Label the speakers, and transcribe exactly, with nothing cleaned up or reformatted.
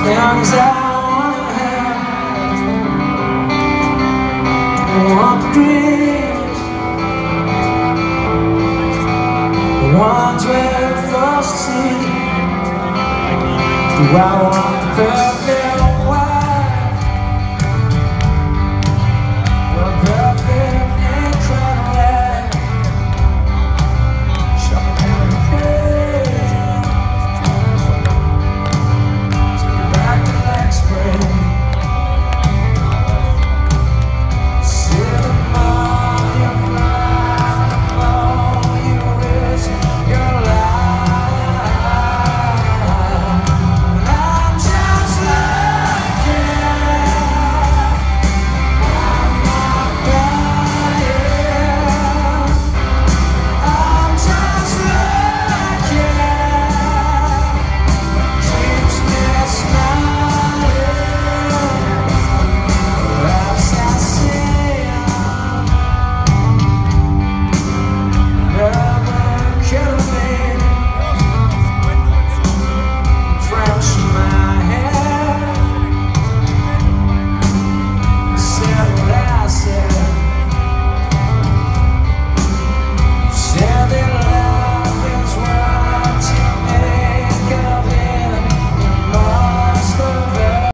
Speaker 1: things I wanna have. I want the dreams, the ones we first see. Do I want the perfect?